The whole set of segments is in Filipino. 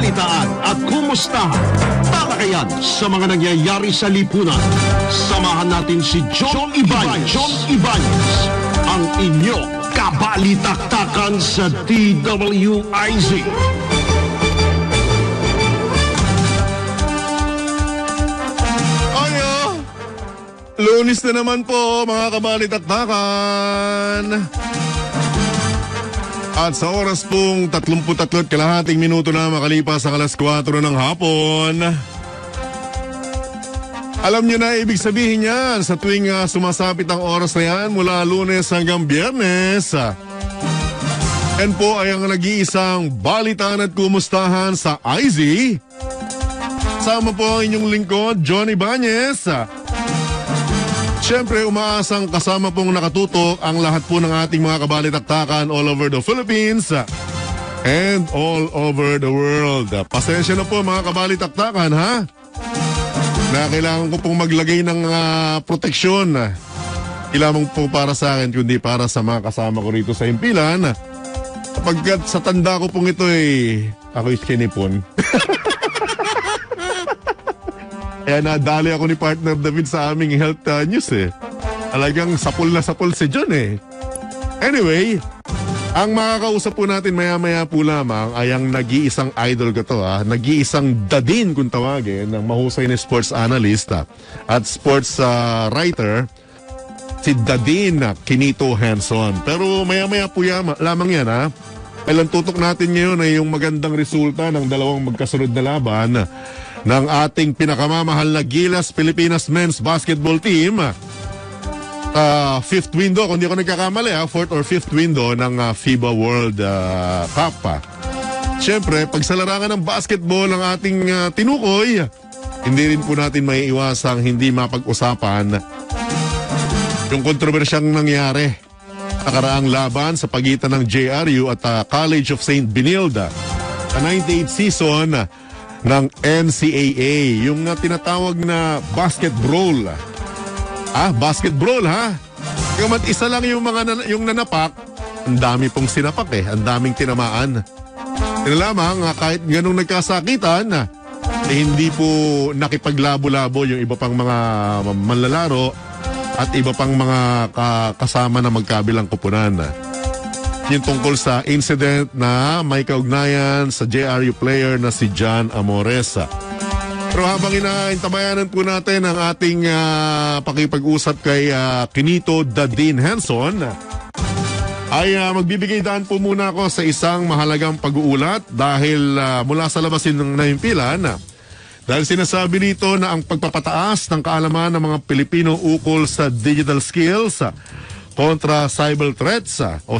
kabalitaan at kumustahan. Talakayan sa mga nangyayari sa lipunan. Samahan natin si John Ibanez. John Ibanez, ang inyong kabalitaktakan sa DWIZ. Lunes na naman po, mga kabalitaktakan. At sa oras pong 33 kalahating minuto na makalipas ang alas 4 ng hapon. Alam nyo na ibig sabihin yan sa tuwing sumasapit ang oras na yan mula Lunes hanggang Biyernes. Yan po ay ang nag-iisang balitaan at kumustahan sa IZ. Sama po ang inyong lingkod, John Ibanez. Siyempre, umaasang kasama pong nakatutok ang lahat po ng ating mga kabalitaktakan all over the Philippines and all over the world. Pasensya na po mga kabalitaktakan, ha? Na kailangan ko pong maglagay ng proteksyon. Kailangan po para sa akin, kundi para sa mga kasama ko rito sa himpilan. Kapag sa tanda ko pong ito ako'y kinipon. Kaya nadali ako ni partner David sa aming health news Talagang sapul na sapul si John Anyway, ang makakausap po natin maya-maya po lamang ay ang nag-iisang idol ko to nag-iisang dadin kung tawagin ng mahusay na sports analyst at sports writer, si Dadin Quinito Henson. Pero maya-maya po lamang yan Kailan tutok natin ngayon ay yung magandang resulta ng dalawang magkasunod na laban ng ating pinakamamahal na Gilas Pilipinas Men's Basketball Team. Fifth window, kung di ako nagkakamali, fourth or fifth window ng FIBA World Cup. Siyempre, pag sa larangan ng basketball ang ating tinukoy, hindi rin po natin may iwasang hindi mapag-usapan yung kontrobersyang nangyari nakaraang laban sa pagitan ng JRU at College of St. Benilde sa 98th season ng NCAA, yung tinatawag na basket brawl. Basket brawl Kamat isa lang yung yung nanapak, ang dami pong sinapak ang daming tinamaan. Yun lamang, kahit ganung nagkasakitan, hindi po nakipaglabo-labo yung iba pang mga manlalaro at iba pang mga kasama na magkabilang kupunan. Yung tungkol sa incident na may kaugnayan sa JRU player na si John Amores. Pero habang inaintabayanan po natin ang ating pakipag-usap kay Quinito Dadin Henson, ay magbibigay daan po muna ako sa isang mahalagang pag-uulat dahil mula sa labasin ng nahimpilan. Dahil sinasabi nito na ang pagpapataas ng kaalaman ng mga Pilipino ukol sa digital skills kontra cyber threats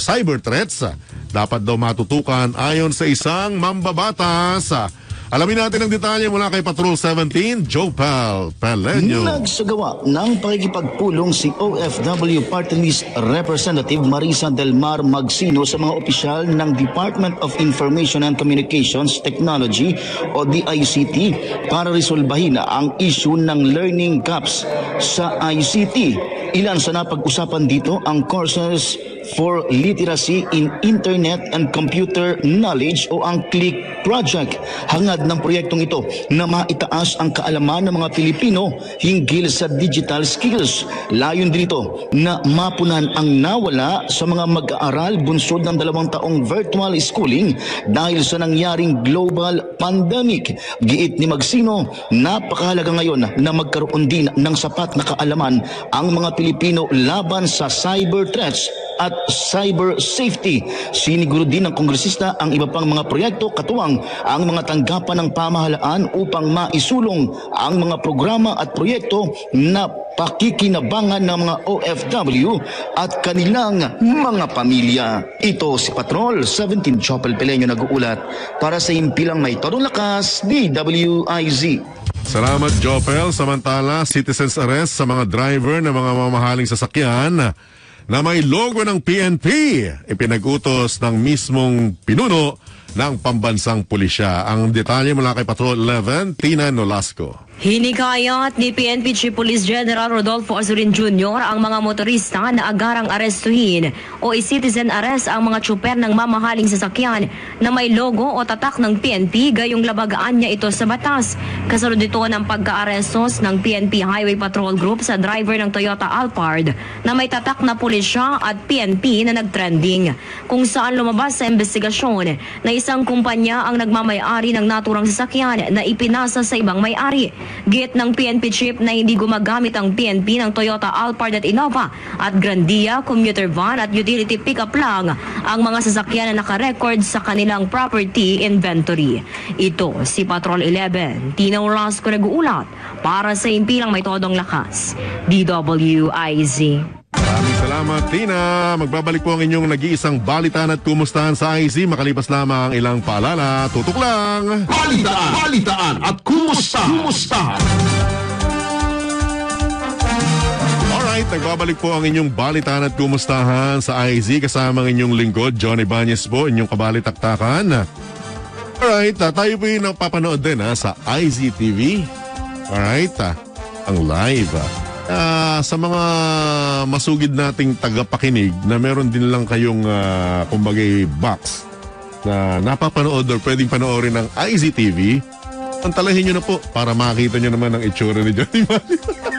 dapat daw matutukan ayon sa isang mambabatas. Alamin natin ang detalye mula kay Patrol 17, Jopel Peleño. Nagsagawa ng pakikipagpulong si OFW Party List Representative Marisa Del Mar Magsino sa mga opisyal ng Department of Information and Communications Technology o DICT para resolbahin ang issue ng learning gaps sa ICT. Ilan sa napag-usapan dito ang courses for Literacy in Internet and Computer Knowledge o ang CLIC Project. Hangad ng proyektong ito na maitaas ang kaalaman ng mga Pilipino hinggil sa digital skills. Layon din ito na mapunan ang nawala sa mga mag-aaral bunsod ng 2 taong virtual schooling dahil sa nangyaring global pandemic. Giit ni Magsino, napakahalaga ngayon na magkaroon din ng sapat na kaalaman ang mga Pilipino laban sa cyber threats at cyber safety. Siniguro din ng kongresista ang iba pang mga proyekto katuwang ang mga tanggapan ng pamahalaan upang maisulong ang mga programa at proyekto na pakikinabangan ng mga OFW at kanilang mga pamilya. Ito si Patrol 17 Jopel Peleño nag-uulat para sa himpilang may todong lakas, DWIZ. Salamat, Jopel. Samantala, citizens arrest sa mga driver ng mga mamahaling sasakyan na may logo ng PNP, ipinag-utos ng mismong pinuno ng pambansang pulisya. Ang detalye mula kay Patrol 11, Tina Nolasco. Hinikayat ni PNP Chief Police General Rodolfo Azurin Jr. ang mga motorista na agarang arestuhin o i-citizen arrest ang mga tsuper ng mamahaling sasakyan na may logo o tatak ng PNP gayong labagaan niya ito sa batas. Kasunod ito ng pagka-arestos ng PNP Highway Patrol Group sa driver ng Toyota Alphard na may tatak na pulisya at PNP na nagtrending, kung saan lumabas sa investigasyon na isang kumpanya ang nagmamayari ng naturang sasakyan na ipinasa sa ibang may-ari. Git ng PNP chief na hindi gumagamit ang PNP ng Toyota Alphard at Innova at Grandia, commuter van at utility pickup lang ang mga sasakyan na nakarecord sa kanilang property inventory. Ito si Patrol 11, Tina Orlasco nag-uulat para sa Impilang May Todong Lakas, DWIZ. Maraming salamat, Tina. Magbabalik po ang inyong nag-iisang balitaan at kumustahan sa IZ. Makalipas lamang ilang paalala. Tutok lang. Balitaan at kumustahan. Alright, nagbabalik po ang inyong balitaan at kumustahan sa IZ. Kasama ang inyong lingkod, John Ibanez po, inyong kabalitaktakan. Alright, tayo po yung napapanood din sa IZ TV. Alright, ang live. Sa mga masugid nating tagapakinig na meron din lang kayong kumbagay box na napapanood or pwedeng panoorin ng IZTV, pantalahin nyo na po para makita nyo naman ang itsura ni Johnny Manny.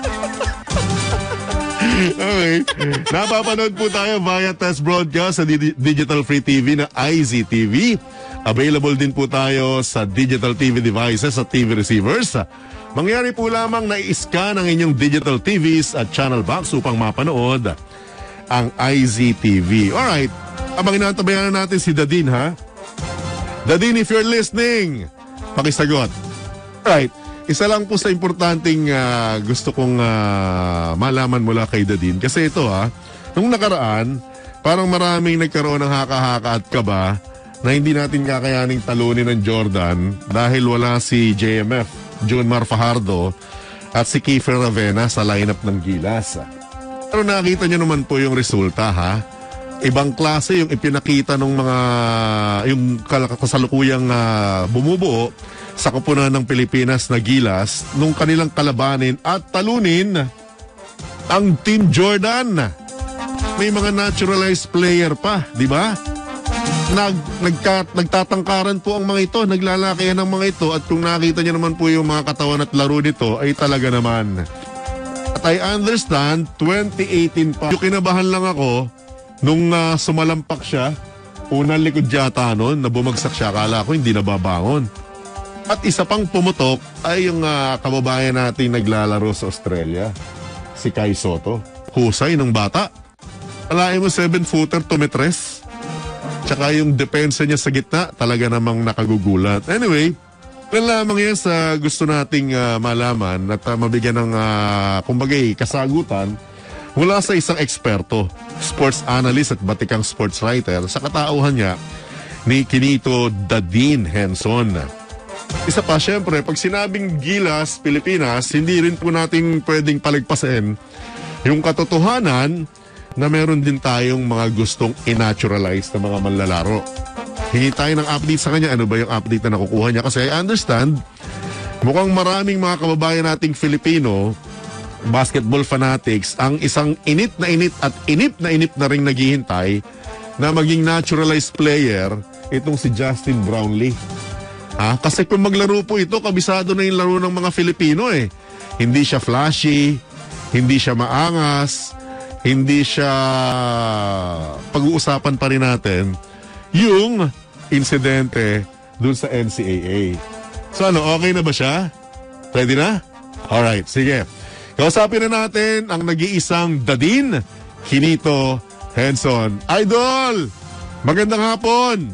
Okay. Napapanood po tayo via test broadcast sa Digital Free TV na IZTV. Available din po tayo sa digital TV devices at TV receivers. Mangyari po lamang na i-scan ang inyong digital TVs at channel box upang mapanood ang IZTV. Alright, abang inantabayan natin si Dadin, ha? Dadin, if you're listening, pakisagot. Alright, isa lang po sa importanteng gusto kong malaman mula kay Dadin. Kasi ito nung nakaraan, parang maraming nagkaroon ng haka-haka at kaba na hindi natin kakayaning talunin ng Jordan dahil wala si JMF. June Mar Fajardo at si Kiefer Ravena sa lineup ng Gilas. Pero nakita nyo naman po yung resulta, ha? Ibang klase yung ipinakita ng mga yung kasalukuyang bumubuo sa koponan ng Pilipinas na Gilas nung kanilang kalabanin at talunin ang Team Jordan. May mga naturalized player pa, di ba? Nagtatangkaran po ang mga ito, naglalakihan ang mga ito, at kung nakita niyo naman po yung mga katawan at laro nito ay talaga naman. At I understand 2018 pa. Yung kinabahan lang ako nung sumalampak siya, unang likod yata nun, na bumagsak siya, akala ko hindi nababangon. At isa pang pumutok ay yung kababayan natin naglalaro sa Australia, si Kai Soto. Husay ng bata. Alain mo 7-footer tumetres. Tsaka yung depensa niya sa gitna, talaga namang nakagugulat. Anyway, yan lamang yan sa gusto nating malaman at mabigyan ng, kumbagay, kasagutan mula sa isang eksperto, sports analyst at batikang sports writer sa katauhan niya ni Kinito Dadin Henson. Isa pa, syempre, pag sinabing Gilas, Pilipinas, hindi rin po natin pwedeng paligpasin yung katotohanan na meron din tayong mga gustong i-naturalize na mga manlalaro. Hingi tayo ng update sa kanya. Ano ba yung update na nakukuha niya? Kasi I understand, mukhang maraming mga kababayan nating Filipino, basketball fanatics, ang isang inip na inip na rin naghihintay na maging naturalized player itong si Justin Brownlee. Kasi kung maglaro po ito, kabisado na yung laro ng mga Filipino eh. Hindi siya flashy, hindi siya maangas, hindi siya pag-uusapan pa rin natin yung insidente dun sa NCAA. So okay na ba siya? Ready na? Alright, sige. Kausapin na natin ang nag-iisang Dadin Kinito Henson. Idol! Magandang hapon!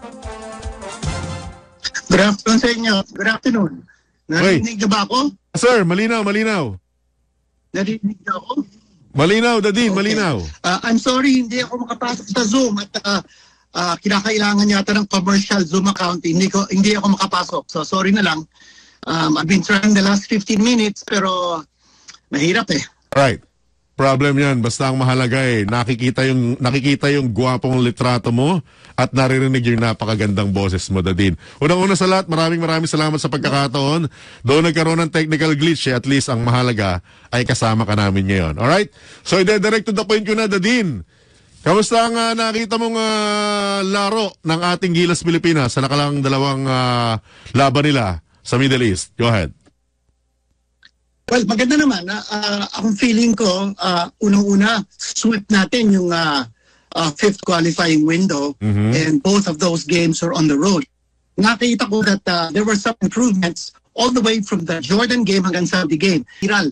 Good afternoon sa inyo. Good afternoon. Narinig na ba ako? Sir, malinaw. Narinig na ako? Malinaw, Dadin, okay. Malinaw. I'm sorry, hindi ako makapasok sa Zoom at kinakailangan yata ng commercial Zoom account. Hindi ako makapasok. So sorry na lang. I've been trying the last 15 minutes pero mahirap eh. Right. problem yan. Basta ang mahalaga nakikita yung gwapong litrato mo at naririnig yung napakagandang boses mo, Dadin. Unang-una sa lahat, maraming salamat sa pagkakataon. Doon nagkaroon ng technical glitch, at least ang mahalaga ay kasama ka namin ngayon. Alright? So, direct to the point ko na, Dadin. Kamusta ang nakita mong laro ng ating Gilas Pilipinas sa nakalang dalawang laban nila sa Middle East? Go ahead. Well, maganda naman. Akong feeling ko, unang-una, sweep natin yung fifth qualifying window, and both of those games are on the road. Nakita ko that there were some improvements all the way from the Jordan game hanggang Saudi game. Iral,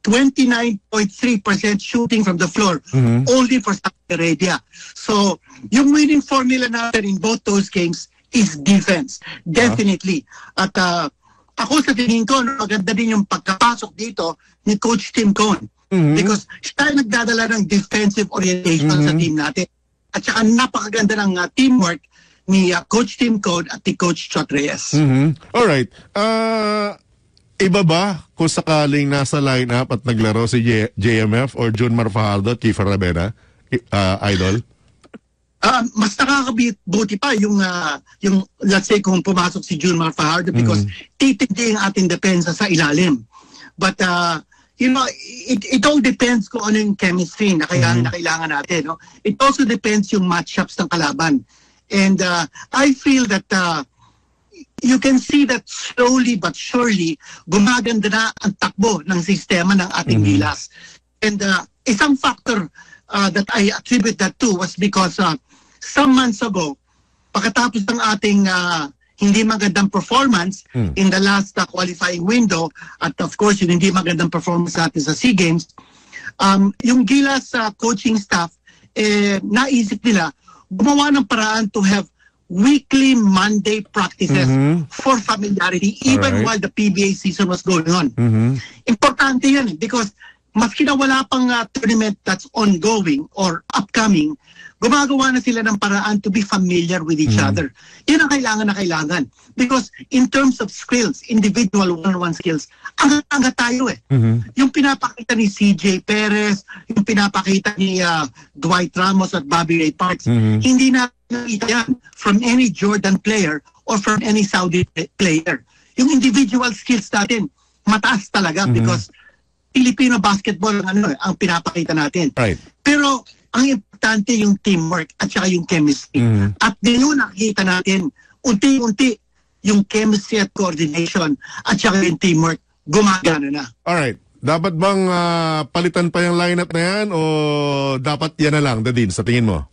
29.3% shooting from the floor, only for Saudi Arabia. So, yung winning formula natin in both those games is defense. Definitely. At ako sa tingin ko, maganda din yung pagkapasok dito ni Coach Tim Cone. Because siya ay nagdadala ng defensive orientation sa team natin. At saka napakaganda ng teamwork ni Coach Tim Cone at ni Coach Chot Reyes. Alright. Iba ba kung sakaling nasa lineup at naglaro si JMF or Junmar Fajardo at Kiefer Ravena, Idol? Mas nakakabuti pa yung let's say kung pumasok si Junmar Fajardo because titindi ang ating depensa sa ilalim. But you know, it all depends kung ano yung chemistry na kailangan natin. No? It also depends yung matchups ng kalaban. And I feel that you can see that slowly but surely gumaganda na ang takbo ng sistema ng ating Gilas. And isang factor that I attribute that to was because some months ago, pagkatapos ng ating hindi magandang performance in the last qualifying window, at of course yung hindi magandang performance natin sa SEA Games, yung Gilas coaching staff, naisip nila, gumawa ng paraan to have weekly Monday practices for familiarity even while the PBA season was going on. Importante yan because maski na wala pang tournament that's ongoing or upcoming, gumagawa na sila ng paraan to be familiar with each other. Yan ang kailangan. Because in terms of skills, individual one-on-one skills, ang tayo Yung pinapakita ni CJ Perez, yung pinapakita ni Dwight Ramos at Bobby Ray Parks, hindi na nakita yan from any Jordan player or from any Saudi player. Yung individual skills natin, mataas talaga because Filipino basketball ang pinapakita natin. Right. Pero ang importante yung teamwork at saka yung chemistry. At din yun nakikita natin, unti-unti yung chemistry at coordination at saka yung teamwork gumagana na. Alright. Dapat bang palitan pa yung lineup na yan o dapat yan na lang, Dadin, sa tingin mo?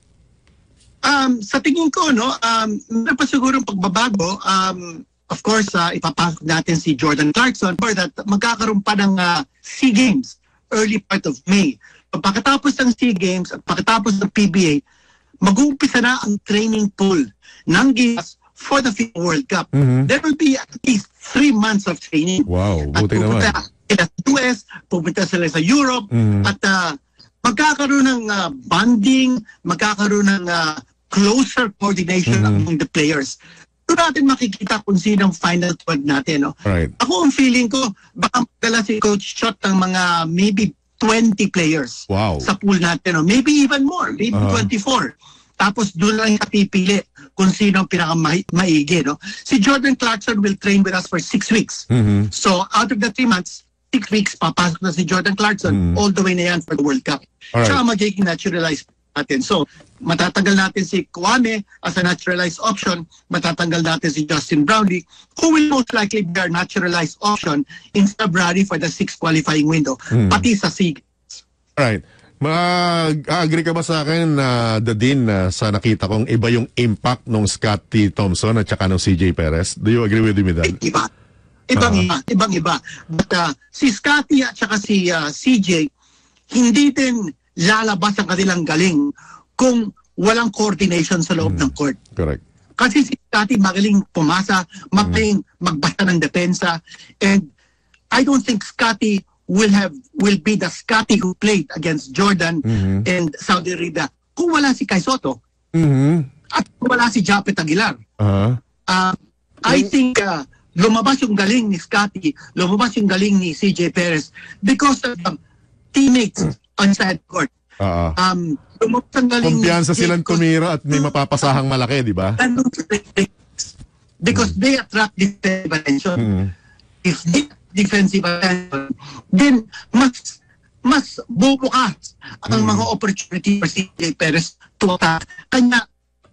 Sa tingin ko, meron pa sigurong pagbabago. Of course, ipapasok natin si Jordan Clarkson for that magkakaroon pa ng SEA Games early part of May. Pagkatapos ng SEA Games at pagkatapos ng PBA, mag-uumpisa na ang training pool ng Gilas for the FIBA World Cup. There will be at least 3 months of training. Wow, buti naman. At pupunta sila sa US, pupunta sila sa Europe, at magkakaroon ng bonding, magkakaroon ng closer coordination among the players. Doon natin makikita kung sino ang final 12 natin. No? Right. Ako ang feeling ko, baka magdala si Coach Chot ng mga maybe 20 players sa pool natin. No? Maybe even more, maybe 24. Tapos doon lang pipili kung sino ang pinakamaigi. No? Si Jordan Clarkson will train with us for 6 weeks. So out of the 3 months, 6 weeks, papasok na si Jordan Clarkson all the way na yan for the World Cup. Alright. Tsaka magiging naturalized natin. So, matatanggal natin si Kwame as a naturalized option, matatanggal natin si Justin Brownlee, who will most likely be our naturalized option in February for the 6th qualifying window, pati sa SEA Games. Alright. Mag-agree ka ba sa akin, Dadin, sa nakita kong iba yung impact ng Scottie Thompson at saka ng CJ Perez? Do you agree with me, Dan? Ibang-iba. But si Scottie at saka si CJ, hindi din lalabas ang kanilang galing kung walang coordination sa loob ng court. Correct. Kasi si Scottie magaling pumasa, magaling magbasa ng depensa, and I don't think Scottie will be the Scottie who played against Jordan and Saudi Arabia kung wala si Kai Soto at kung wala si Japet Aguilar. I think lumabas yung galing ni Scottie, lumabas yung galing ni CJ Perez because of teammates on side court. Kumpiyansa silang tumira at may mapapasahang malaki, di ba? Because they attract defensive attention. If they defensive attention, then mas bubukas ang mga opportunity for CJ Perez to attack. Kanya,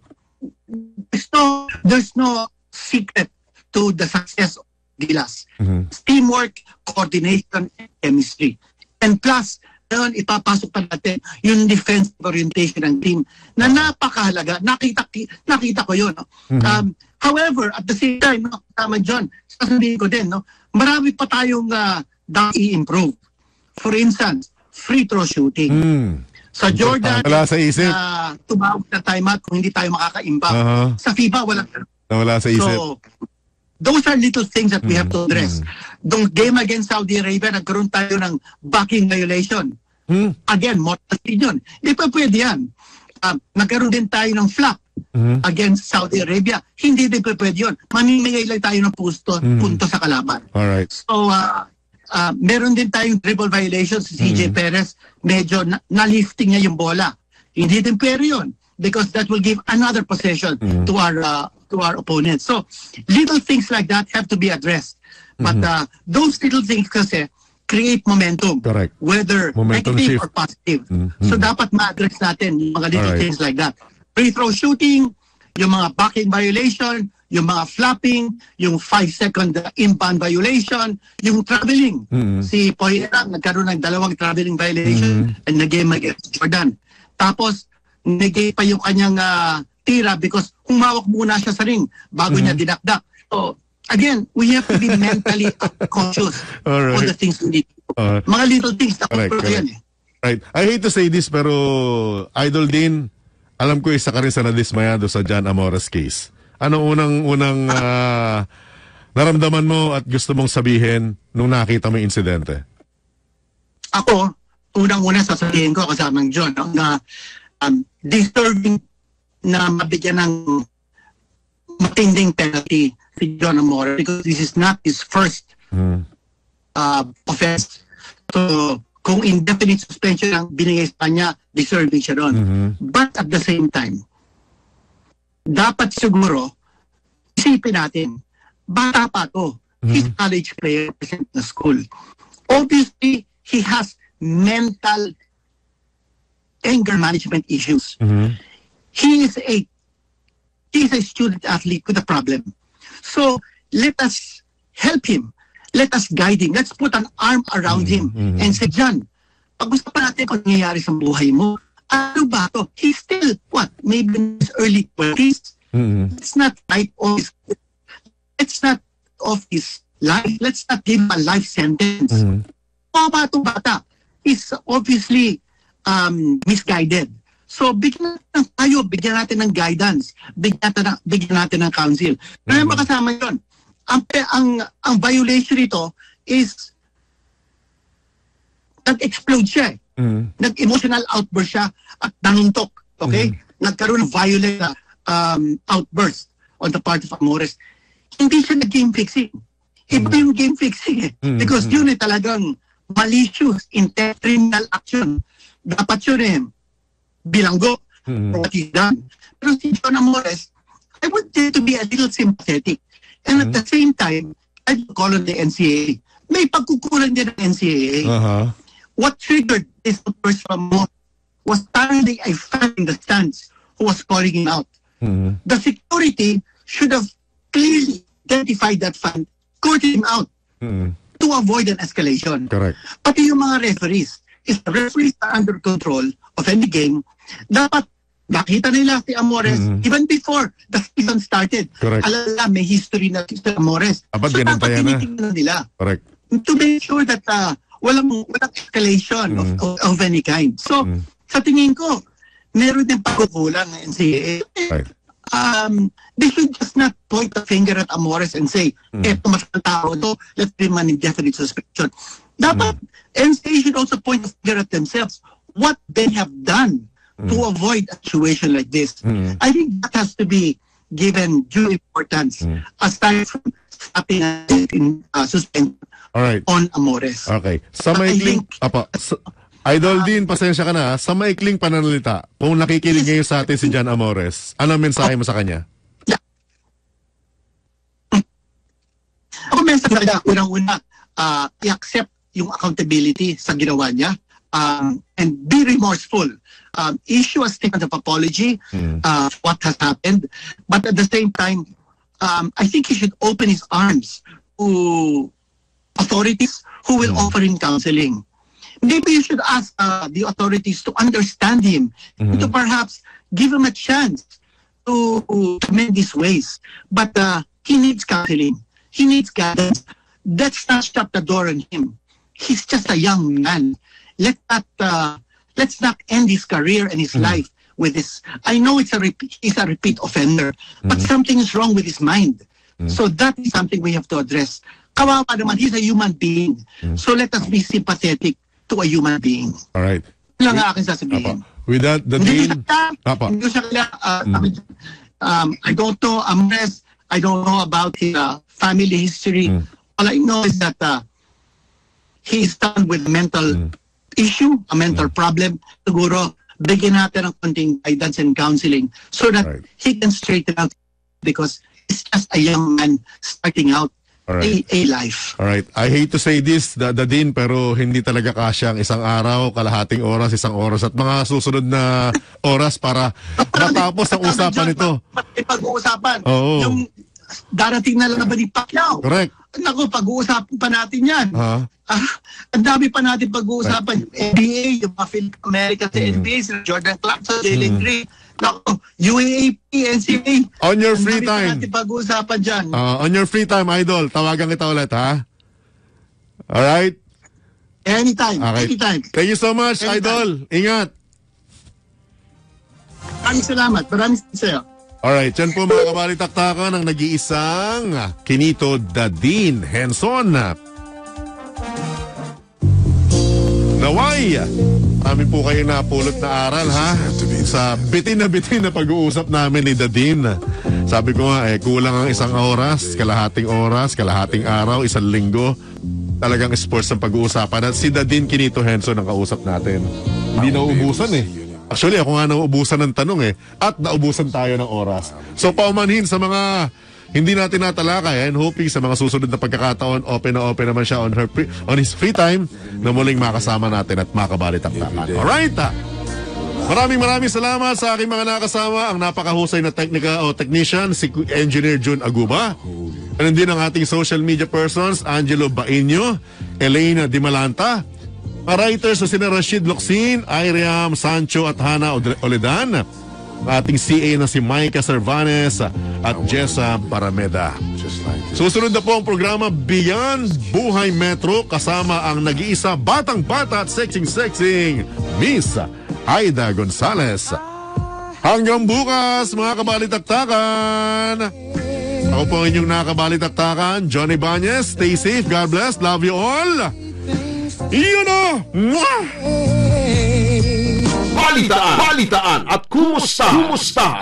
there's no secret to the success of Gilas. Teamwork, coordination, and chemistry. And plus, ngayon ipapasok pa natin yung defensive orientation ng team na napakahalaga. Nakita ko yun. No? However, at the same time, no, tama John, sasabihin ko din, no, marami pa tayong i-improve. For instance, free throw shooting. Sa Jordan, wala sa isip. Tumawag na timeout kung hindi tayo makaka-imbak. Sa FIBA, wala sa isip. So, those are little things that we have to address. Yung game against Saudi Arabia, nagkaroon tayo ng backing violation. Again, mortal sin yun. Hindi pa pwede yan. Nagkaroon din tayo ng flop against Saudi Arabia. Hindi din pa pwede yun. Mamimigay lang tayo ng punto sa kalaban. Alright. So, meron din tayong dribble violations si CJ Perez. Medyo na-lifting niya yung bola. Hindi din pwede yun. Because that will give another possession to our opponents. So, little things like that have to be addressed. But those little things kasi create momentum. Correct. Whether momentum negative shift or positive. So, dapat ma-address natin yung mga little things like that. Free throw shooting, yung mga backing violation, yung mga flapping, yung 5-second inbound violation, yung traveling. Si Poyera nagkaroon ng 2 traveling violation and nag-game against Jordan. Tapos, nagay pa yung kanyang tira because humawak muna siya sa ring bago niya dinakdak. So, again, we have to be mentally conscious on the things we need. Mga little things na yan eh. Right. I hate to say this pero Idol Dean, alam ko isa ka rin sa nadismayado sa John Amores case. Anong unang naramdaman mo at gusto mong sabihin nung nakita mo yung insidente? Ako, unang-una sasabihin ko kasama ng John, no, na disturbing na mabigyan ng matinding penalty si John Amores because this is not his first offense. So, kung indefinite suspension ang binigay sa kanya, deserving siya doon. But at the same time, dapat siguro, isipin natin, bata pa to. He's a college player present na school. Obviously, he has mental anger management issues. He is a student athlete with a problem. So, let us help him. Let us guide him. Let's put an arm around him and say, John, pag-usapan natin kung nangyayari sa buhay mo. Ano ba to? He's still, maybe in his early 20s. It's not right of his, it's not of his life. Let's not give him a life sentence. Bata is obviously misguided. So, bigyan natin ng guidance. Bigyan natin ng counsel. Pero makasama yun. Ang violation nito is nag-explode siya. Nag-emotional outburst siya at nanuntok. Okay? Nagkaroon ng violent outburst on the part of Amores. Hindi siya nag-game fixing. Iba yung game fixing eh. Because yun talagang malicious, criminal action. Dapat yun bilanggo for what he's done. Pero si John Amores, I want him to be a little sympathetic. And at the same time, I call on the NCAA. May pagkukulang din ng NCAA. What triggered this outburst from Amores was apparently a fan in the stands who was calling him out. The security should have clearly identified that fan, called him out to avoid an escalation. Correct. Pati yung mga referees, if the referees are under control of any game, dapat nakita nila si Amores even before the season started. Correct. Alala, may history na si Amores. Dapat so dapat tinitingnan nila. Correct. To make sure that walang escalation of any kind. So, sa tingin ko, meron din pagkukulang ng NCAA. Right. They should just not point the finger at Amores and say, eto mas ang tao to, let's give him an indefinite suspension. Dapat, NCAA should also point the finger at themselves what they have done to avoid a situation like this. I think that has to be given due importance aside from stopping in suspension on Amores. Okay. Sa maikling, Idol Dean, pasensya ka na. Sa maikling pananalita, kung nakikinig ngayon sa atin si John Amores, ano ang mensahe mo sa kanya? Ako mensahe sa kanya, unang-una, i-accept yung accountability sa ginawa niya and be remorseful. Issue a statement of apology what has happened, but at the same time, I think he should open his arms to authorities who will offer him counseling. Maybe you should ask the authorities to understand him, to perhaps give him a chance to mend his ways. But he needs counseling. He needs guidance. Let's not shut the door on him. He's just a young man. Let's not end his career and his life with this. I know he's a repeat offender, but something is wrong with his mind. So that is something we have to address. Kawawa naman, he's a human being. So let us be sympathetic to a human being. All right. Yun lang ang aking sasabihin. With that, the Dean... I don't know Amores. I don't know about his family history. All I know is that he is done with mental issue, a mental problem. Siguro, bigyan natin ng konting guidance and counseling so that he can straighten out because he's just a young man starting out a life. Alright. I hate to say this, the Dean, pero hindi talaga kasya ang isang araw, kalahating oras, isang oras, at mga susunod na oras para matapos ang usapan nito. Pag-uusapan. Oo. Yung darating na lang na ba ni Pacquiao? Correct. Naku, pag-uusapan pa natin yan. Ang dami pa natin pag-uusapan. Yung NBA, yung mga Philippine America sa NBA, sila Jordan Clarkson, Jalen Green, UAAP, NCAA. On your free time. Ang dami pa natin pag-uusapan dyan. On your free time, Idol, tawagan kita ulit, ha? Alright? Anytime. Okay. Anytime. Thank you so much, Anytime. Idol. Ingat. Maraming salamat. Maraming sa'yo. Alright, yan po mga kabalitaktakan ang nag-iisang Kinito Dean Henson. Naway, kami po kayo napulot na aral, ha? Sa bitin na pag-uusap namin ni Dean. Sabi ko nga, kulang ang isang oras, kalahating araw, isang linggo. Talagang sports ang pag-uusapan. At si Dean Kinito Henson ang kausap natin. Hindi nauubusan Actually, ako nga nauubusan ng tanong at naubusan tayo ng oras. So, paumanhin sa mga hindi natin natalakay and hoping sa mga susunod na pagkakataon, open naman siya on his free time na muling makasama natin at makabalitaktakan. Alright! Maraming salamat sa aking mga nakasama, ang napakahusay na technician, si Engineer Jun Aguba. Ano din ang ating social media persons, Angelo Bainyo, Elena Dimalanta, writers na sina Rashid Locsin, Iriam Sancho at Hana Oledan, ating CA na si Micah Cervanes at Jessa Barameda. Susunod na po ang programa Beyond Buhay Metro kasama ang nag-iisa batang-bata at sexing Miss Aida Gonzalez. Hanggang bukas mga kabalitaktakan. Ako po inyong nakabalitaktakan, Johnny Banez. Stay safe, God bless, love you all. Iyon na! Balitaan at kumusta?